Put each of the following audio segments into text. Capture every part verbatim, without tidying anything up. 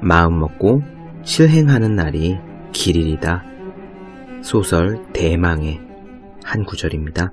마음먹고 실행하는 날이 길일이다. 소설 대망의 한 구절입니다.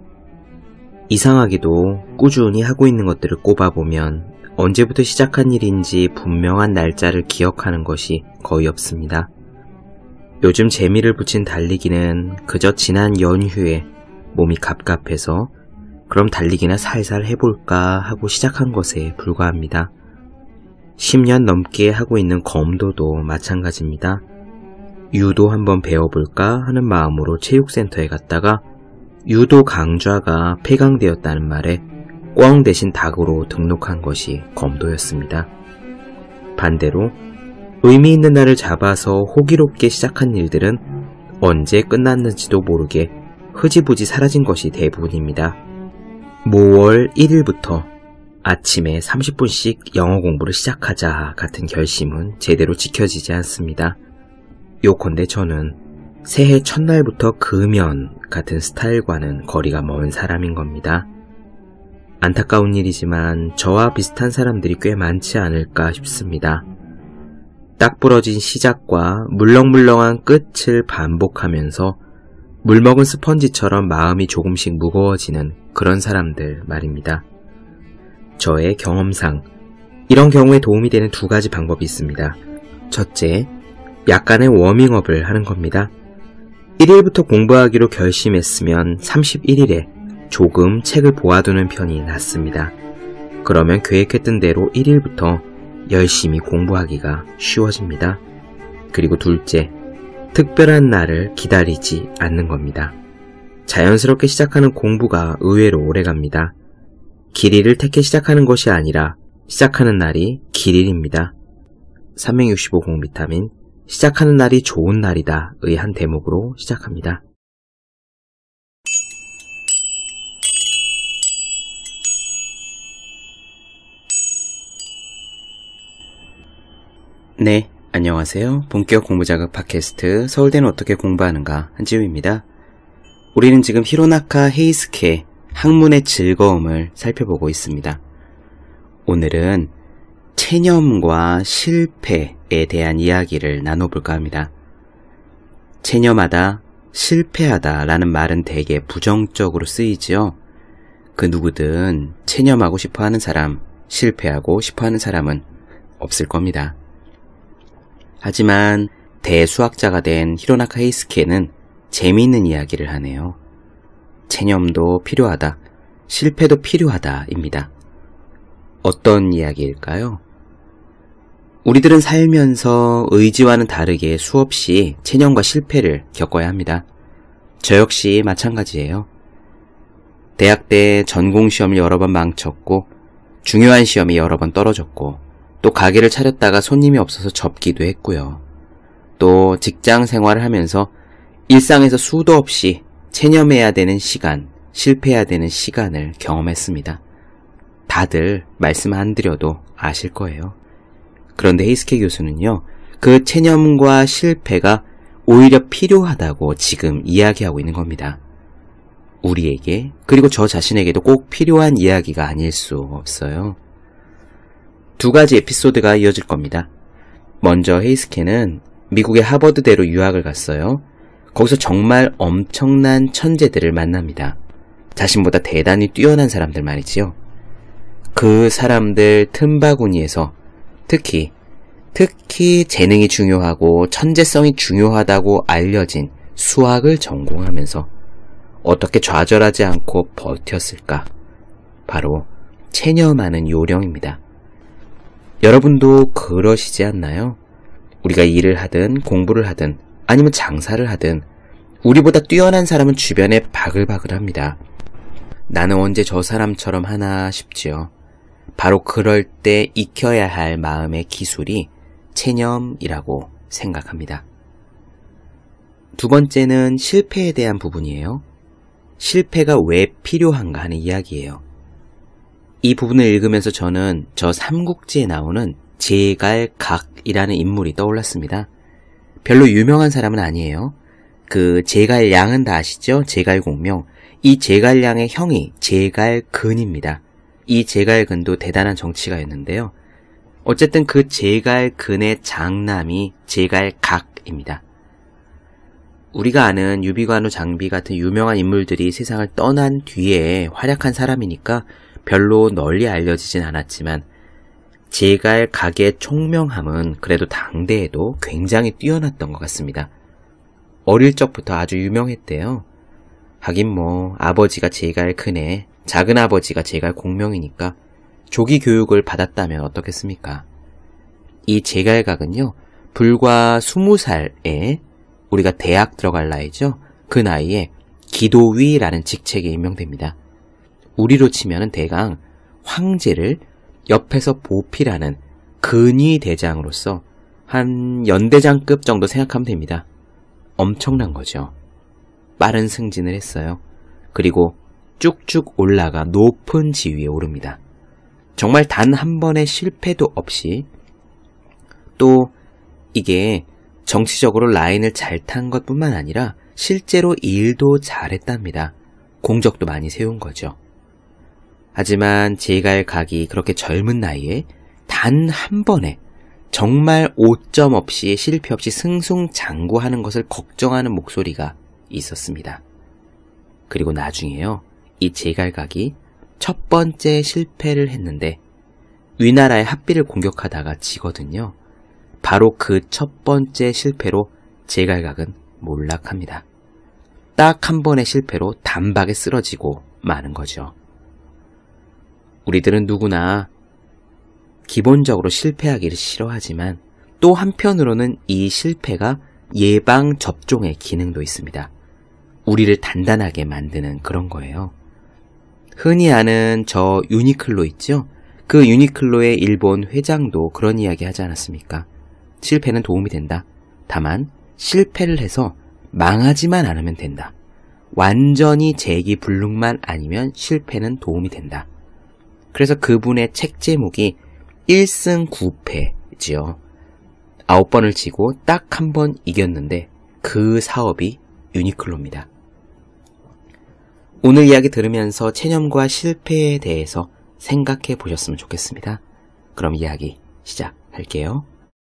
이상하게도 꾸준히 하고 있는 것들을 꼽아보면 언제부터 시작한 일인지 분명한 날짜를 기억하는 것이 거의 없습니다. 요즘 재미를 붙인 달리기는 그저 지난 연휴에 몸이 갑갑해서 그럼 달리기나 살살 해볼까 하고 시작한 것에 불과합니다. 십 년 넘게 하고 있는 검도도 마찬가지입니다. 유도 한번 배워볼까 하는 마음으로 체육센터에 갔다가 유도 강좌가 폐강되었다는 말에 꿩 대신 닭으로 등록한 것이 검도였습니다. 반대로 의미 있는 날을 잡아서 호기롭게 시작한 일들은 언제 끝났는지도 모르게 흐지부지 사라진 것이 대부분입니다. 모월 일 일부터 아침에 삼십 분씩 영어 공부를 시작하자 같은 결심은 제대로 지켜지지 않습니다. 요컨대 저는 새해 첫날부터 금연 같은 스타일과는 거리가 먼 사람인 겁니다. 안타까운 일이지만 저와 비슷한 사람들이 꽤 많지 않을까 싶습니다. 딱 부러진 시작과 물렁물렁한 끝을 반복하면서 물먹은 스펀지처럼 마음이 조금씩 무거워지는 그런 사람들 말입니다. 저의 경험상 이런 경우에 도움이 되는 두 가지 방법이 있습니다. 첫째, 약간의 워밍업을 하는 겁니다. 일 일부터 공부하기로 결심했으면 삼십일 일에 조금 책을 보아두는 편이 낫습니다. 그러면 계획했던 대로 일 일부터 열심히 공부하기가 쉬워집니다. 그리고 둘째, 특별한 날을 기다리지 않는 겁니다. 자연스럽게 시작하는 공부가 의외로 오래갑니다. 길이를 택해 시작하는 것이 아니라 시작하는 날이 길일입니다. 삼백육십오 공 비타민 시작하는 날이 좋은 날이다 의 한 대목으로 시작합니다. 네, 안녕하세요. 본격 공부자극 팟캐스트 서울대는 어떻게 공부하는가 한지우입니다. 우리는 지금 히로나카 헤이스케 학문의 즐거움을 살펴보고 있습니다. 오늘은 체념과 실패에 대한 이야기를 나눠볼까 합니다. 체념하다, 실패하다 라는 말은 되게 부정적으로 쓰이지요. 그 누구든 체념하고 싶어하는 사람, 실패하고 싶어하는 사람은 없을 겁니다. 하지만 대수학자가 된 히로나카 헤이스케는 재미있는 이야기를 하네요. 체념도 필요하다, 실패도 필요하다입니다. 어떤 이야기일까요? 우리들은 살면서 의지와는 다르게 수없이 체념과 실패를 겪어야 합니다. 저 역시 마찬가지예요. 대학 때 전공시험을 여러 번 망쳤고 중요한 시험이 여러 번 떨어졌고 또 가게를 차렸다가 손님이 없어서 접기도 했고요. 또 직장 생활을 하면서 일상에서 수도 없이 체념해야 되는 시간, 실패해야 되는 시간을 경험했습니다. 다들 말씀 안 드려도 아실 거예요. 그런데 헤이스케 교수는요, 그 체념과 실패가 오히려 필요하다고 지금 이야기하고 있는 겁니다. 우리에게, 그리고 저 자신에게도 꼭 필요한 이야기가 아닐 수 없어요. 두 가지 에피소드가 이어질 겁니다. 먼저 헤이스케는 미국의 하버드대로 유학을 갔어요. 거기서 정말 엄청난 천재들을 만납니다. 자신보다 대단히 뛰어난 사람들 말이지요. 그 사람들 틈바구니에서 특히 특히 재능이 중요하고 천재성이 중요하다고 알려진 수학을 전공하면서 어떻게 좌절하지 않고 버텼을까? 바로 체념하는 요령입니다. 여러분도 그러시지 않나요? 우리가 일을 하든 공부를 하든 아니면 장사를 하든 우리보다 뛰어난 사람은 주변에 바글바글합니다. 나는 언제 저 사람처럼 하나 싶지요. 바로 그럴 때 익혀야 할 마음의 기술이 체념이라고 생각합니다. 두 번째는 실패에 대한 부분이에요. 실패가 왜 필요한가 하는 이야기예요. 이 부분을 읽으면서 저는 저 삼국지에 나오는 제갈각이라는 인물이 떠올랐습니다. 별로 유명한 사람은 아니에요. 그 제갈량은 다 아시죠? 제갈공명. 이 제갈량의 형이 제갈근입니다. 이 제갈근도 대단한 정치가였는데요. 어쨌든 그 제갈근의 장남이 제갈각입니다. 우리가 아는 유비관우 장비 같은 유명한 인물들이 세상을 떠난 뒤에 활약한 사람이니까 별로 널리 알려지진 않았지만 제갈각의 총명함은 그래도 당대에도 굉장히 뛰어났던 것 같습니다. 어릴 적부터 아주 유명했대요. 하긴 뭐 아버지가 제갈근의 작은아버지가 제갈공명이니까 조기 교육을 받았다면 어떻겠습니까? 이 제갈각은요, 불과 스무 살에 우리가 대학 들어갈 나이죠. 그 나이에 기도위라는 직책에 임명됩니다. 우리로 치면은 대강 황제를 옆에서 보필하는 근위 대장으로서 한 연대장급 정도 생각하면 됩니다. 엄청난 거죠. 빠른 승진을 했어요. 그리고 쭉쭉 올라가 높은 지위에 오릅니다. 정말 단 한 번의 실패도 없이, 또 이게 정치적으로 라인을 잘 탄 것뿐만 아니라 실제로 일도 잘했답니다. 공적도 많이 세운 거죠. 하지만 제갈각이 그렇게 젊은 나이에 단 한 번에 정말 오점 없이 실패 없이 승승장구하는 것을 걱정하는 목소리가 있었습니다. 그리고 나중에요, 이 제갈각이 첫 번째 실패를 했는데 위나라의 합비를 공격하다가 지거든요. 바로 그 첫 번째 실패로 제갈각은 몰락합니다. 딱 한 번의 실패로 단박에 쓰러지고 마는 거죠. 우리들은 누구나 기본적으로 실패하기를 싫어하지만 또 한편으로는 이 실패가 예방 접종의 기능도 있습니다. 우리를 단단하게 만드는 그런 거예요. 흔히 아는 저 유니클로 있죠? 그 유니클로의 일본 회장도 그런 이야기 하지 않았습니까? 실패는 도움이 된다. 다만 실패를 해서 망하지만 않으면 된다. 완전히 재기불능만 아니면 실패는 도움이 된다. 그래서 그분의 책 제목이 일승 구패지요. 아홉 번을 치고 딱 한 번 이겼는데 그 사업이 유니클로입니다. 오늘 이야기 들으면서 체념과 실패에 대해서 생각해 보셨으면 좋겠습니다. 그럼 이야기 시작할게요.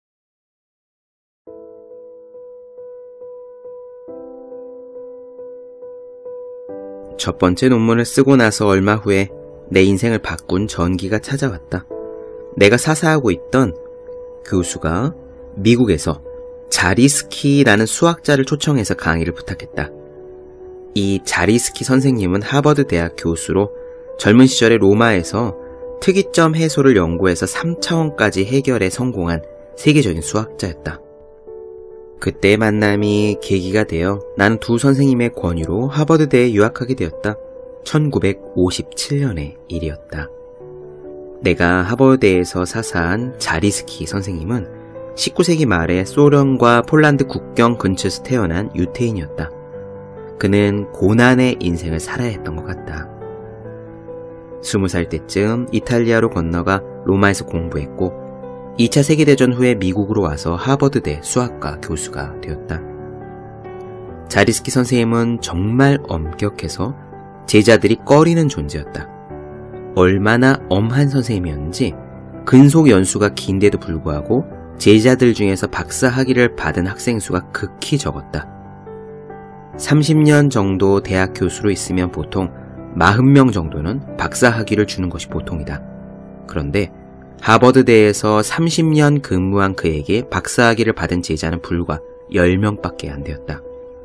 첫 번째 논문을 쓰고 나서 얼마 후에 내 인생을 바꾼 전기가 찾아왔다. 내가 사사하고 있던 교수가 미국에서 자리스키라는 수학자를 초청해서 강의를 부탁했다. 이 자리스키 선생님은 하버드 대학 교수로 젊은 시절에 로마에서 특이점 해소를 연구해서 삼 차원까지 해결에 성공한 세계적인 수학자였다. 그때의 만남이 계기가 되어 나는 두 선생님의 권유로 하버드대에 유학하게 되었다. 천구백오십칠 년의 일이었다. 내가 하버드대에서 사사한 자리스키 선생님은 십구 세기 말에 소련과 폴란드 국경 근처에서 태어난 유태인이었다. 그는 고난의 인생을 살아야 했던 것 같다. 스무 살 때쯤 이탈리아로 건너가 로마에서 공부했고 이 차 세계대전 후에 미국으로 와서 하버드대 수학과 교수가 되었다. 자리스키 선생님은 정말 엄격해서 제자들이 꺼리는 존재였다. 얼마나 엄한 선생님이었는지 근속 연수가 긴데도 불구하고 제자들 중에서 박사 학위를 받은 학생 수가 극히 적었다. 삼십 년 정도 대학 교수로 있으면 보통 사십 명 정도는 박사 학위를 주는 것이 보통이다. 그런데 하버드대에서 삼십 년 근무한 그에게 박사 학위를 받은 제자는 불과 열 명밖에 안 되었다.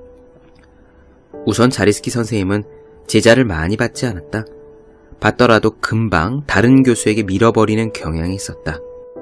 우선 자리스키 선생님은 제자를 많이 받지 않았다. 받더라도 금방 다른 교수에게 밀어버리는 경향이 있었다.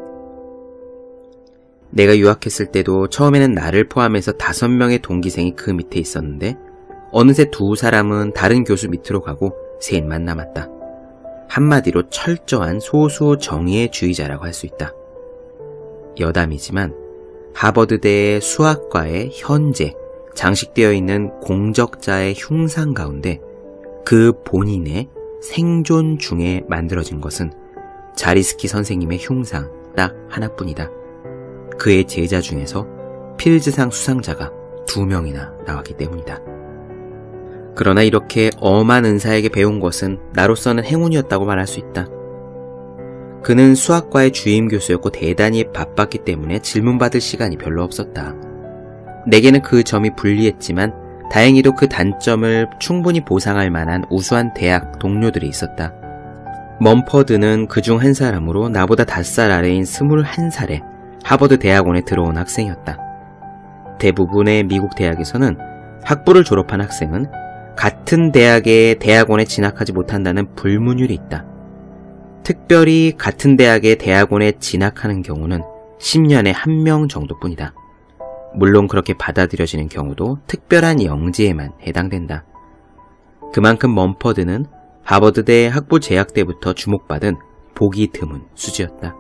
내가 유학했을 때도 처음에는 나를 포함해서 다섯 명의 동기생이 그 밑에 있었는데 어느새 두 사람은 다른 교수 밑으로 가고 셋만 남았다. 한마디로 철저한 소수 정의의 주의자라고 할 수 있다. 여담이지만 하버드대의 수학과에 현재 장식되어 있는 공적자의 흉상 가운데 그 본인의 생존 중에 만들어진 것은 자리스키 선생님의 흉상 딱 하나뿐이다. 그의 제자 중에서 필즈상 수상자가 두 명이나 나왔기 때문이다. 그러나 이렇게 엄한 은사에게 배운 것은 나로서는 행운이었다고 말할 수 있다. 그는 수학과의 주임 교수였고 대단히 바빴기 때문에 질문받을 시간이 별로 없었다. 내게는 그 점이 불리했지만 다행히도 그 단점을 충분히 보상할 만한 우수한 대학 동료들이 있었다. 멈퍼드는 그중 한 사람으로 나보다 다섯 살 아래인 스물한 살에 하버드 대학원에 들어온 학생이었다. 대부분의 미국 대학에서는 학부를 졸업한 학생은 같은 대학의 대학원에 진학하지 못한다는 불문율이 있다. 특별히 같은 대학의 대학원에 진학하는 경우는 십 년에 한 명 정도뿐이다. 물론 그렇게 받아들여지는 경우도 특별한 영지에만 해당된다. 그만큼 멈퍼드는 하버드대 학부 재학 때부터 주목받은 보기 드문 수지였다.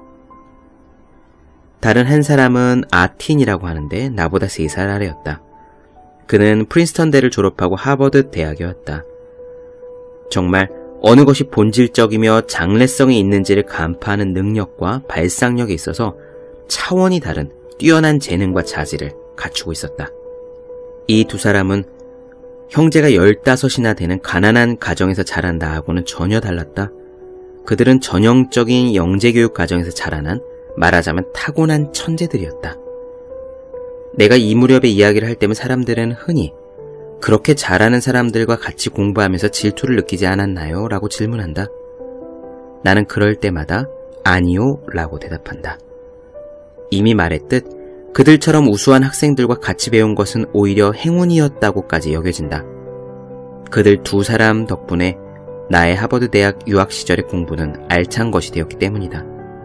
다른 한 사람은 아틴이라고 하는데 나보다 세 살 아래였다. 그는 프린스턴대를 졸업하고 하버드 대학에 왔다. 정말 어느 것이 본질적이며 장래성이 있는지를 간파하는 능력과 발상력에 있어서 차원이 다른 뛰어난 재능과 자질을 갖추고 있었다. 이 두 사람은 형제가 열다섯이나 되는 가난한 가정에서 자란 나하고는 전혀 달랐다. 그들은 전형적인 영재교육 가정에서 자라난 말하자면 타고난 천재들이었다. 내가 이 무렵의 이야기를 할 때면 사람들은 흔히 그렇게 잘하는 사람들과 같이 공부하면서 질투를 느끼지 않았나요? 라고 질문한다. 나는 그럴 때마다 아니요 라고 대답한다. 이미 말했듯 그들처럼 우수한 학생들과 같이 배운 것은 오히려 행운이었다고까지 여겨진다. 그들 두 사람 덕분에 나의 하버드 대학 유학 시절의 공부는 알찬 것이 되었기 때문이다.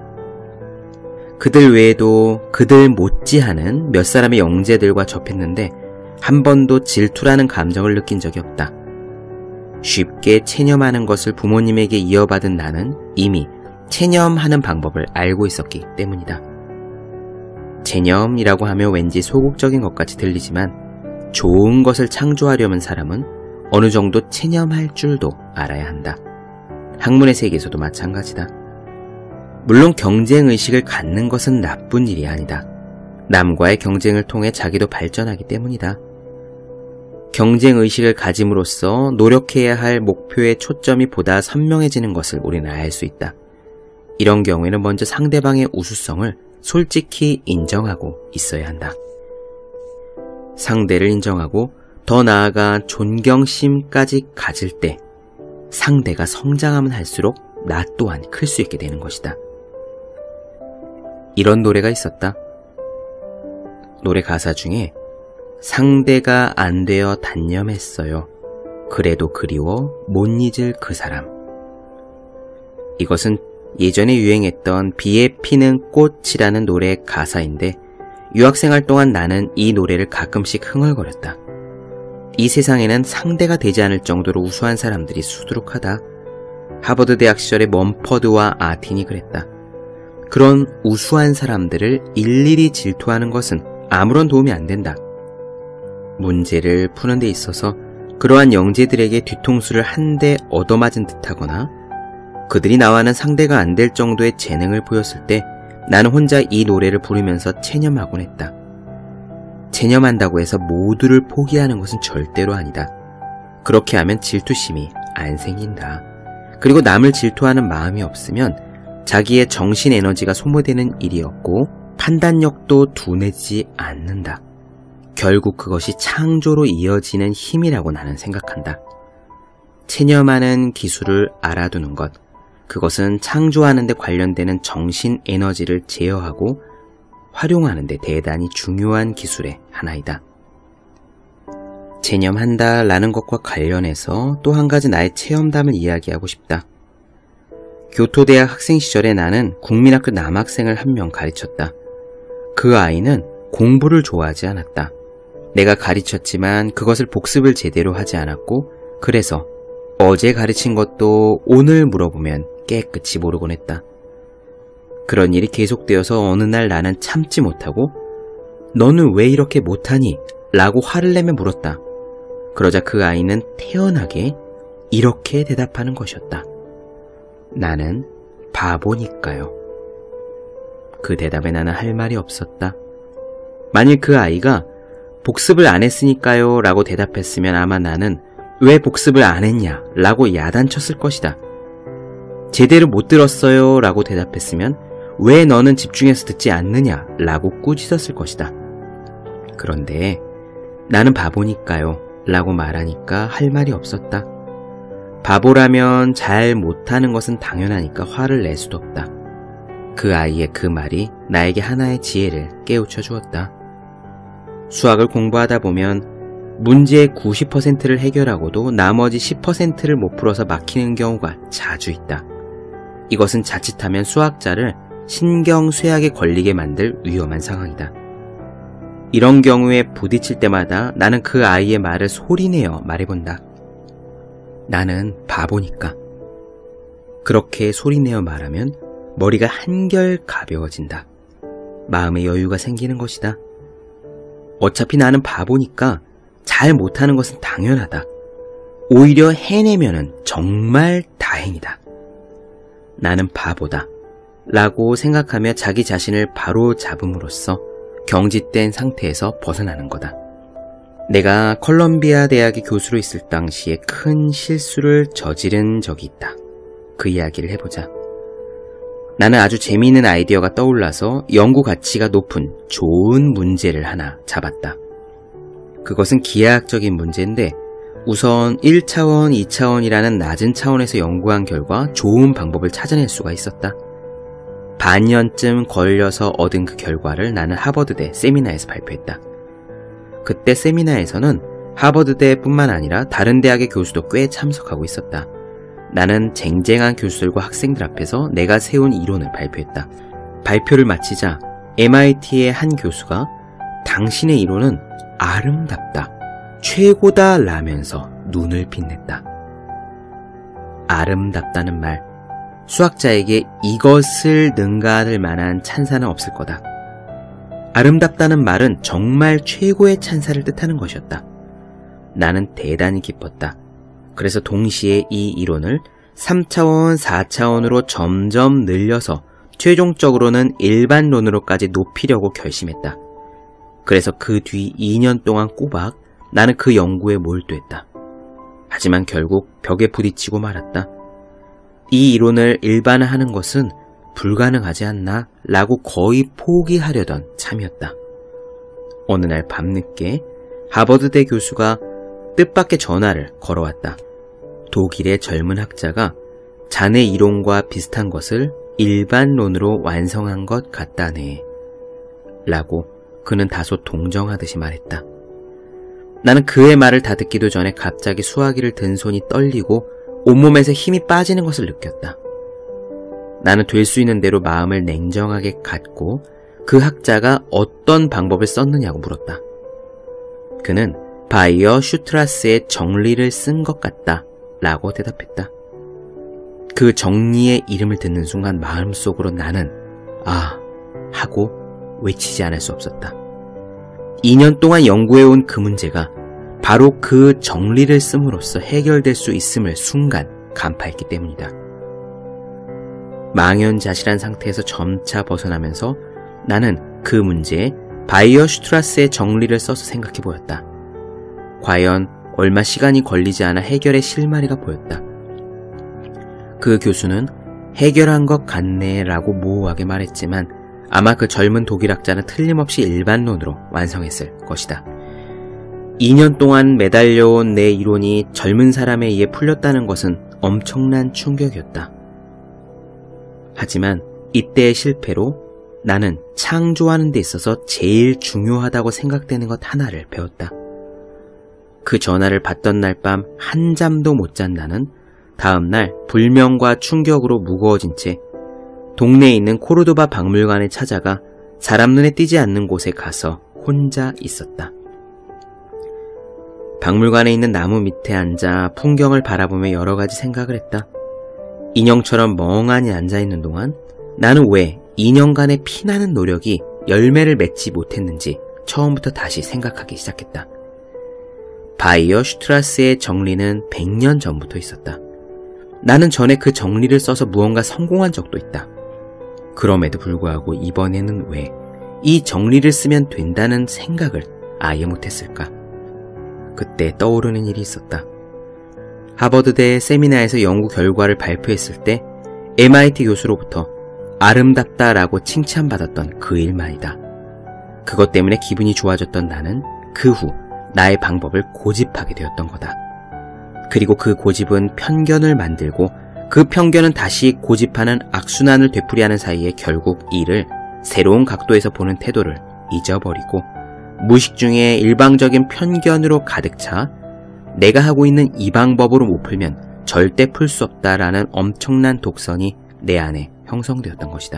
그들 외에도 그들 못지않은 몇 사람의 영재들과 접했는데 한 번도 질투라는 감정을 느낀 적이 없다. 쉽게 체념하는 것을 부모님에게 이어받은 나는 이미 체념하는 방법을 알고 있었기 때문이다. 체념이라고 하면 왠지 소극적인 것 같이 들리지만 좋은 것을 창조하려는 사람은 어느 정도 체념할 줄도 알아야 한다. 학문의 세계에서도 마찬가지다. 물론 경쟁의식을 갖는 것은 나쁜 일이 아니다. 남과의 경쟁을 통해 자기도 발전하기 때문이다. 경쟁의식을 가짐으로써 노력해야 할 목표의 초점이 보다 선명해지는 것을 우리는 알 수 있다. 이런 경우에는 먼저 상대방의 우수성을 솔직히 인정하고 있어야 한다. 상대를 인정하고 더 나아가 존경심까지 가질 때 상대가 성장하면 할수록 나 또한 클 수 있게 되는 것이다. 이런 노래가 있었다. 노래 가사 중에 상대가 안 되어 단념했어요. 그래도 그리워 못 잊을 그 사람. 이것은 예전에 유행했던 비에 피는 꽃이라는 노래의 가사인데 유학생활 동안 나는 이 노래를 가끔씩 흥얼거렸다. 이 세상에는 상대가 되지 않을 정도로 우수한 사람들이 수두룩하다. 하버드 대학 시절의 멈퍼드와 아틴이 그랬다. 그런 우수한 사람들을 일일이 질투하는 것은 아무런 도움이 안 된다. 문제를 푸는 데 있어서 그러한 영재들에게 뒤통수를 한 대 얻어맞은 듯하거나 그들이 나와는 상대가 안 될 정도의 재능을 보였을 때 나는 혼자 이 노래를 부르면서 체념하곤 했다. 체념한다고 해서 모두를 포기하는 것은 절대로 아니다. 그렇게 하면 질투심이 안 생긴다. 그리고 남을 질투하는 마음이 없으면 자기의 정신 에너지가 소모되는 일이었고 판단력도 둔해지지 않는다. 결국 그것이 창조로 이어지는 힘이라고 나는 생각한다. 체념하는 기술을 알아두는 것, 그것은 창조하는 데 관련되는 정신 에너지를 제어하고 활용하는 데 대단히 중요한 기술의 하나이다. 체념한다 라는 것과 관련해서 또 한 가지 나의 체험담을 이야기하고 싶다. 교토대학 학생 시절에 나는 국민학교 남학생을 한 명 가르쳤다. 그 아이는 공부를 좋아하지 않았다. 내가 가르쳤지만 그것을 복습을 제대로 하지 않았고 그래서 어제 가르친 것도 오늘 물어보면 깨끗이 모르곤 했다. 그런 일이 계속되어서 어느 날 나는 참지 못하고 너는 왜 이렇게 못하니? 라고 화를 내며 물었다. 그러자 그 아이는 태연하게 이렇게 대답하는 것이었다. 나는 바보니까요. 그 대답에 나는 할 말이 없었다. 만일 그 아이가 복습을 안 했으니까요 라고 대답했으면 아마 나는 왜 복습을 안 했냐 라고 야단쳤을 것이다. 제대로 못 들었어요 라고 대답했으면 왜 너는 집중해서 듣지 않느냐 라고 꾸짖었을 것이다. 그런데 나는 바보니까요 라고 말하니까 할 말이 없었다. 바보라면 잘 못하는 것은 당연하니까 화를 낼 수도 없다. 그 아이의 그 말이 나에게 하나의 지혜를 깨우쳐 주었다. 수학을 공부하다 보면 문제의 구십 퍼센트를 해결하고도 나머지 십 퍼센트를 못 풀어서 막히는 경우가 자주 있다. 이것은 자칫하면 수학자를 신경쇠약에 걸리게 만들 위험한 상황이다. 이런 경우에 부딪힐 때마다 나는 그 아이의 말을 소리내어 말해본다. 나는 바보니까. 그렇게 소리내어 말하면 머리가 한결 가벼워진다. 마음의 여유가 생기는 것이다. 어차피 나는 바보니까 잘 못하는 것은 당연하다. 오히려 해내면은 정말 다행이다. 나는 바보다 라고 생각하며 자기 자신을 바로 잡음으로써 경직된 상태에서 벗어나는 거다. 내가 컬럼비아 대학의 교수로 있을 당시에 큰 실수를 저지른 적이 있다. 그 이야기를 해보자. 나는 아주 재미있는 아이디어가 떠올라서 연구 가치가 높은 좋은 문제를 하나 잡았다. 그것은 기하학적인 문제인데 우선 일 차원, 이 차원이라는 낮은 차원에서 연구한 결과 좋은 방법을 찾아낼 수가 있었다. 반년쯤 걸려서 얻은 그 결과를 나는 하버드대 세미나에서 발표했다. 그때 세미나에서는 하버드대 뿐만 아니라 다른 대학의 교수도 꽤 참석하고 있었다. 나는 쟁쟁한 교수들과 학생들 앞에서 내가 세운 이론을 발표했다. 발표를 마치자 엠아이티의 한 교수가 당신의 이론은 아름답다, 최고다 라면서 눈을 빛냈다. 아름답다는 말, 수학자에게 이것을 능가할 만한 찬사는 없을 거다. 아름답다는 말은 정말 최고의 찬사를 뜻하는 것이었다. 나는 대단히 기뻤다. 그래서 동시에 이 이론을 삼 차원, 사 차원으로 점점 늘려서 최종적으로는 일반론으로까지 높이려고 결심했다. 그래서 그 뒤 이 년 동안 꼬박 나는 그 연구에 몰두했다. 하지만 결국 벽에 부딪히고 말았다. 이 이론을 일반화하는 것은 불가능하지 않나 라고 거의 포기하려던 참이었다. 어느 날 밤늦게 하버드대 교수가 뜻밖의 전화를 걸어왔다. 독일의 젊은 학자가 자네 이론과 비슷한 것을 일반론으로 완성한 것 같다네 라고 그는 다소 동정하듯이 말했다. 나는 그의 말을 다 듣기도 전에 갑자기 수화기를 든 손이 떨리고 온몸에서 힘이 빠지는 것을 느꼈다. 나는 될 수 있는 대로 마음을 냉정하게 갖고 그 학자가 어떤 방법을 썼느냐고 물었다. 그는 바이어 슈트라스의 정리를 쓴 것 같다 라고 대답했다. 그 정리의 이름을 듣는 순간 마음속으로 나는 아 하고 외치지 않을 수 없었다. 이 년 동안 연구해온 그 문제가 바로 그 정리를 씀으로써 해결될 수 있음을 순간 간파했기 때문이다. 망연자실한 상태에서 점차 벗어나면서 나는 그 문제에 바이어 슈트라스의 정리를 써서 생각해 보였다. 과연 얼마 시간이 걸리지 않아 해결의 실마리가 보였다. 그 교수는 해결한 것 같네 라고 모호하게 말했지만 아마 그 젊은 독일학자는 틀림없이 일반론으로 완성했을 것이다. 이 년 동안 매달려온 내 이론이 젊은 사람에 의해 풀렸다는 것은 엄청난 충격이었다. 하지만 이때의 실패로 나는 창조하는 데 있어서 제일 중요하다고 생각되는 것 하나를 배웠다. 그 전화를 받던 날 밤 한잠도 못 잔 나는 다음날 불면과 충격으로 무거워진 채 동네에 있는 코르도바 박물관에 찾아가 사람 눈에 띄지 않는 곳에 가서 혼자 있었다. 박물관에 있는 나무 밑에 앉아 풍경을 바라보며 여러 가지 생각을 했다. 인형처럼 멍하니 앉아있는 동안 나는 왜 이 년간의 피나는 노력이 열매를 맺지 못했는지 처음부터 다시 생각하기 시작했다. 바이어 슈트라스의 정리는 백 년 전부터 있었다. 나는 전에 그 정리를 써서 무언가 성공한 적도 있다. 그럼에도 불구하고 이번에는 왜 이 정리를 쓰면 된다는 생각을 아예 못했을까? 그때 떠오르는 일이 있었다. 하버드대 세미나에서 연구 결과를 발표했을 때 엠아이티 교수로부터 아름답다라고 칭찬받았던 그 일만이다. 그것 때문에 기분이 좋아졌던 나는 그 후 나의 방법을 고집하게 되었던 거다. 그리고 그 고집은 편견을 만들고 그 편견은 다시 고집하는 악순환을 되풀이하는 사이에 결국 이를 새로운 각도에서 보는 태도를 잊어버리고 무의식 중에 일방적인 편견으로 가득 차 내가 하고 있는 이 방법으로 못 풀면 절대 풀 수 없다라는 엄청난 독선이 내 안에 형성되었던 것이다.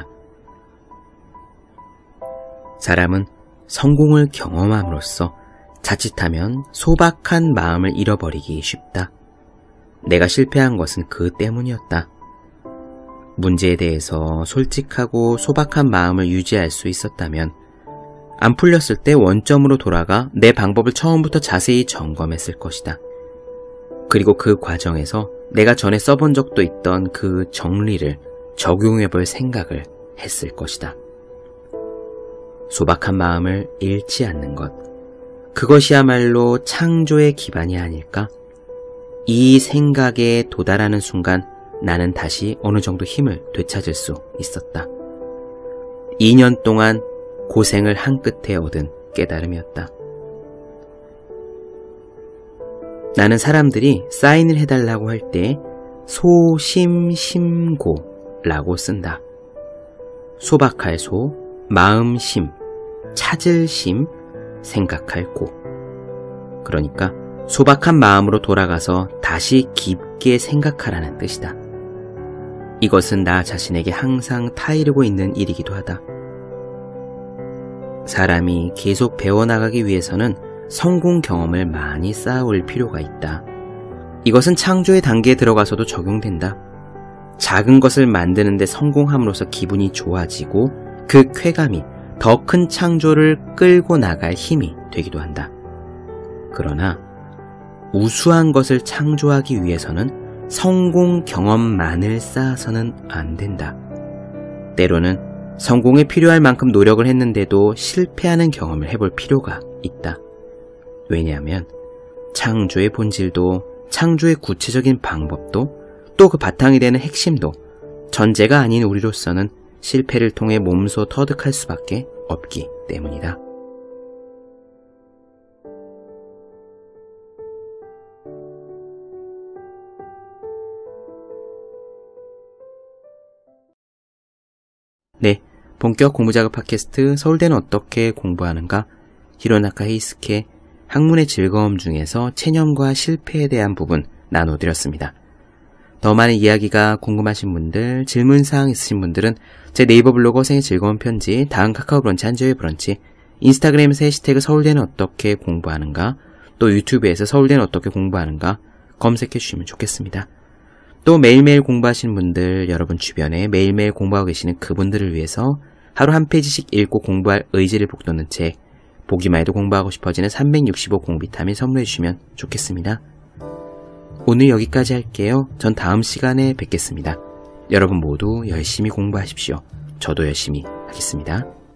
사람은 성공을 경험함으로써 자칫하면 소박한 마음을 잃어버리기 쉽다. 내가 실패한 것은 그 때문이었다. 문제에 대해서 솔직하고 소박한 마음을 유지할 수 있었다면 안 풀렸을 때 원점으로 돌아가 내 방법을 처음부터 자세히 점검했을 것이다. 그리고 그 과정에서 내가 전에 써본 적도 있던 그 정리를 적용해볼 생각을 했을 것이다. 소박한 마음을 잃지 않는 것, 그것이야말로 창조의 기반이 아닐까? 이 생각에 도달하는 순간 나는 다시 어느 정도 힘을 되찾을 수 있었다. 이 년 동안 고생을 한 끝에 얻은 깨달음이었다. 나는 사람들이 사인을 해달라고 할 때 소심심고라고 쓴다. 소박할 소, 마음심, 찾을 심, 생각할 고. 그러니까 소박한 마음으로 돌아가서 다시 깊게 생각하라는 뜻이다. 이것은 나 자신에게 항상 타이르고 있는 일이기도 하다. 사람이 계속 배워나가기 위해서는 성공 경험을 많이 쌓아올 필요가 있다. 이것은 창조의 단계에 들어가서도 적용된다. 작은 것을 만드는데 성공함으로써 기분이 좋아지고 그 쾌감이 더 큰 창조를 끌고 나갈 힘이 되기도 한다. 그러나 우수한 것을 창조하기 위해서는 성공 경험만을 쌓아서는 안 된다. 때로는 성공에 필요할 만큼 노력을 했는데도 실패하는 경험을 해볼 필요가 있다. 왜냐하면 창조의 본질도 창조의 구체적인 방법도 또 그 바탕이 되는 핵심도 전제가 아닌 우리로서는 실패를 통해 몸소 터득할 수밖에 없기 때문이다. 네, 본격 공부작업 팟캐스트 서울대는 어떻게 공부하는가? 히로나카 헤이스케 학문의 즐거움 중에서 체념과 실패에 대한 부분 나눠드렸습니다. 더 많은 이야기가 궁금하신 분들, 질문사항 있으신 분들은 제 네이버 블로그 생의 즐거운 편지, 다음 카카오 브런치 한지의 브런치, 인스타그램에서 해시태그 서울대는 어떻게 공부하는가, 또 유튜브에서 서울대는 어떻게 공부하는가 검색해 주시면 좋겠습니다. 또 매일매일 공부하시는 분들, 여러분 주변에 매일매일 공부하고 계시는 그분들을 위해서 하루 한 페이지씩 읽고 공부할 의지를 북돋는 책, 보기만 해도 공부하고 싶어지는 삼백육십오 공비타민 선물해 주시면 좋겠습니다. 오늘 여기까지 할게요. 전 다음 시간에 뵙겠습니다. 여러분 모두 열심히 공부하십시오. 저도 열심히 하겠습니다.